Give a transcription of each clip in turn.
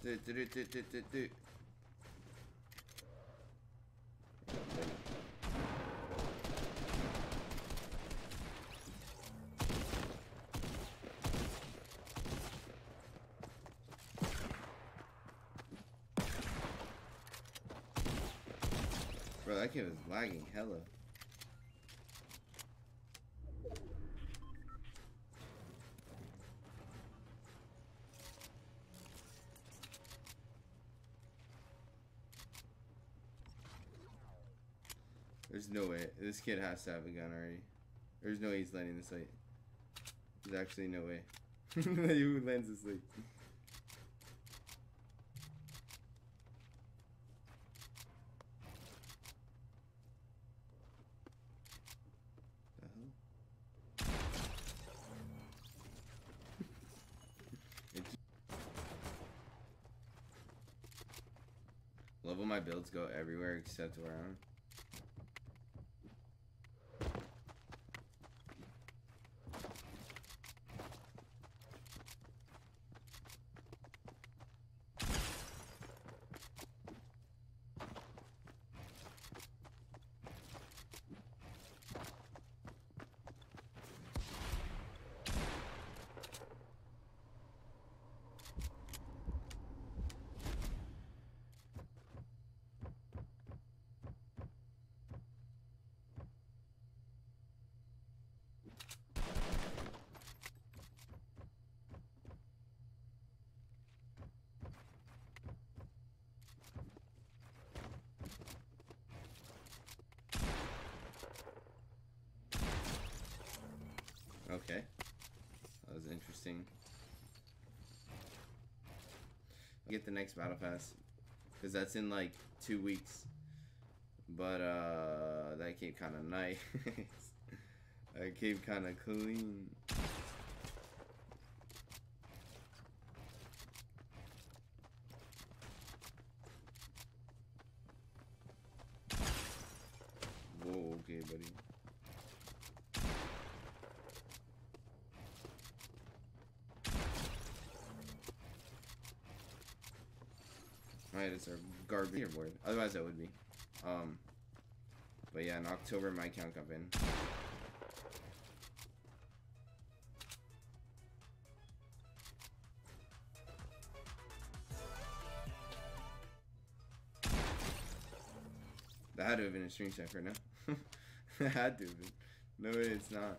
Bro, that kid was lagging hella. There's no way. This kid has to have a gun already. There's no way he's landing this late. There's actually no way. Who lands this late? Love when my builds go everywhere except where I'm. Okay, that was interesting. I'll get the next battle pass because that's in like 2 weeks. But that came kind of nice. That came kind of clean. Whoa, okay, buddy. Alright, it's our garbage board. Otherwise, that would be. But yeah, in October, my account got banned. That had to have been a stream check right now. That had to have been. No, it's not.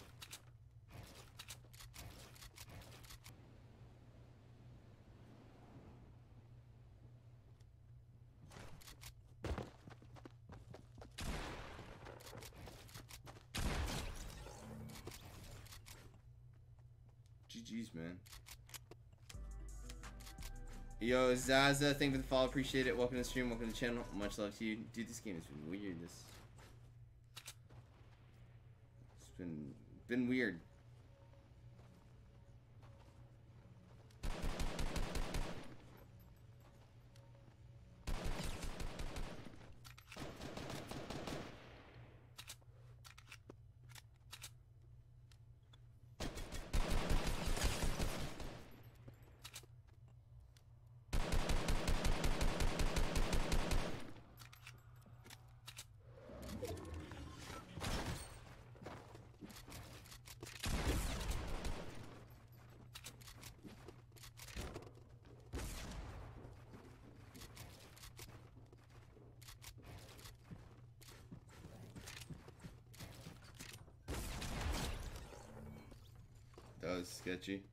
GG's, man. Yo, Zaza, thank you for the follow. Appreciate it. Welcome to the stream. Welcome to the channel. Much love to you. Dude, this game has been weird. It's been weird. That was sketchy.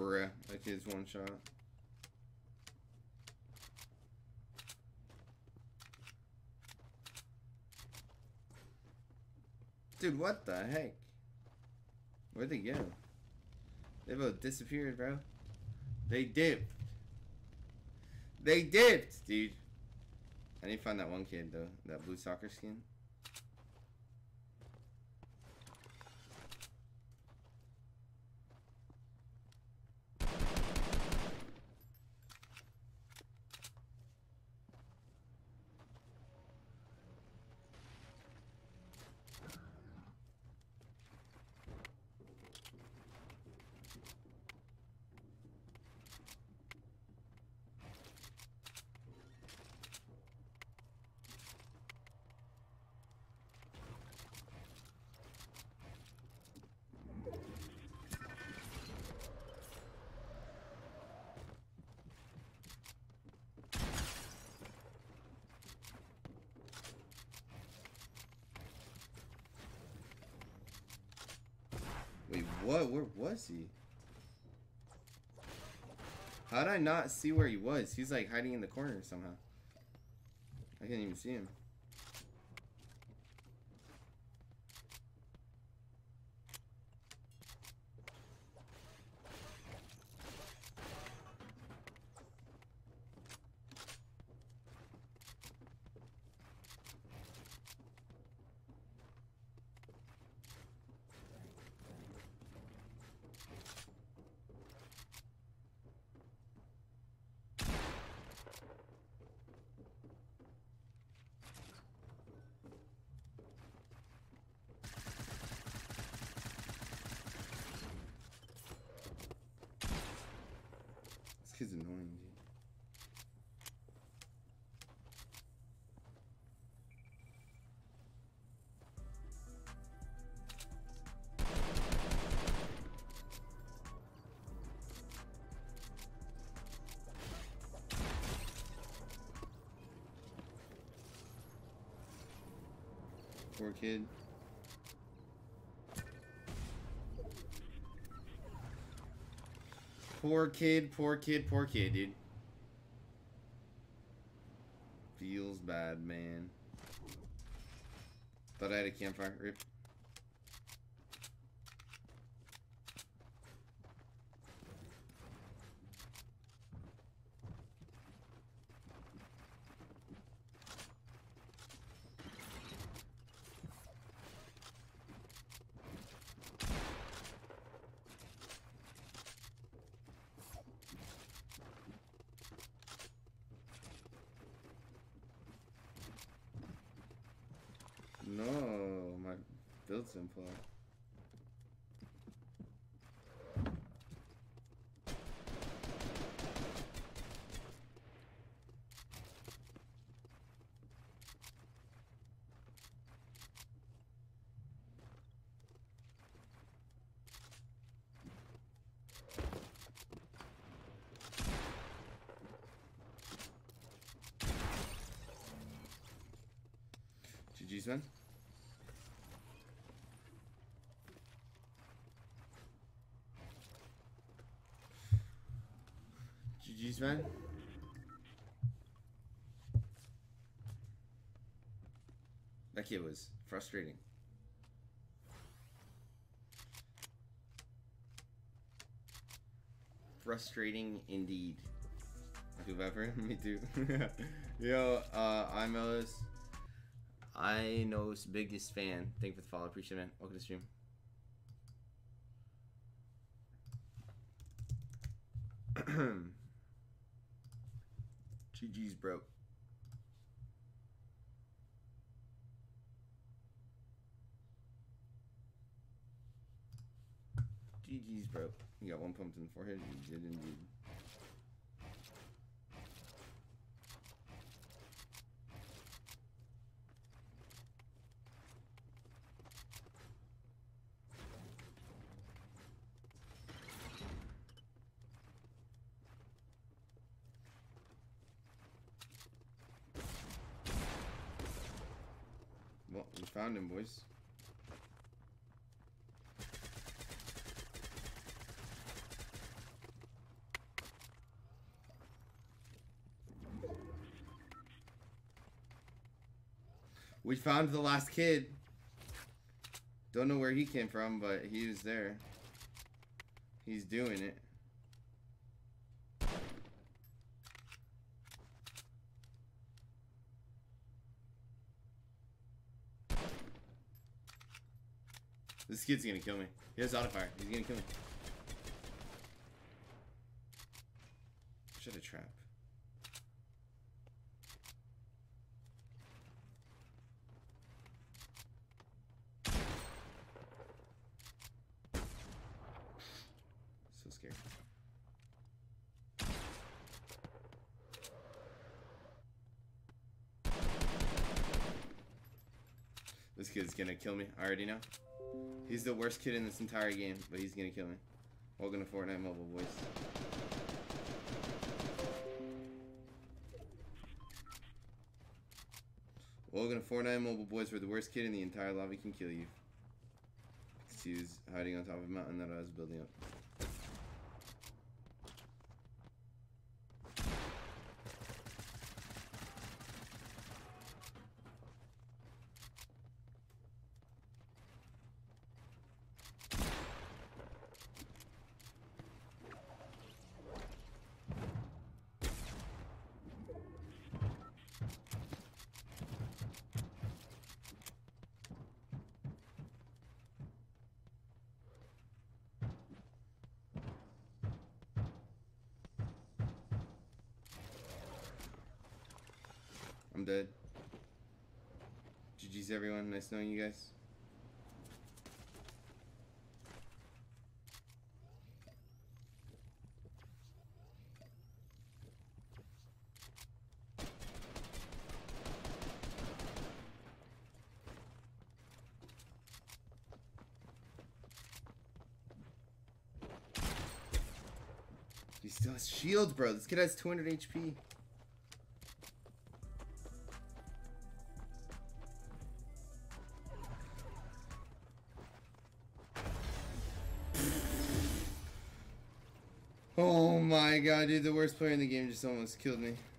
Bruh. That kid's one shot. Dude, what the heck? Where'd they go? They both disappeared, bro. They dipped. They dipped, dude. I need to find that one kid, though. That blue soccer skin. Wait, what? Where was he? How did I not see where he was? He's like hiding in the corner somehow. I can't even see him. This kid's annoying, dude. Poor kid. Poor kid, poor kid, poor kid, dude. Feels bad, man. Thought I had a campfire. Rip. No, my build's implode. GG's, man. GG's, man. That kid was frustrating. Frustrating indeed. Whoever, me too. Yo, I'm Ellis. I know's biggest fan. Thank you for the follow. Appreciate it, man. Welcome to the stream. GG's, bro. GG's, bro. You got one pumped in the forehead. You did indeed. Well, we found him, boys. We found the last kid. Don't know where he came from, but he was there. He's doing it. This kid's gonna kill me. He has auto fire. He's gonna kill me. Should have trap. So scared. This kid's gonna kill me. I already know. He's the worst kid in this entire game, but he's gonna kill me. Welcome to Fortnite Mobile, boys. Welcome to Fortnite Mobile, boys. We're the worst kid in the entire lobby can kill you. Because he was hiding on top of a mountain that I was building up. I'm dead. GG's everyone. Nice knowing you guys. He still has shield, bro. This kid has 200 HP. Oh my god, dude, the worst player in the game just almost killed me.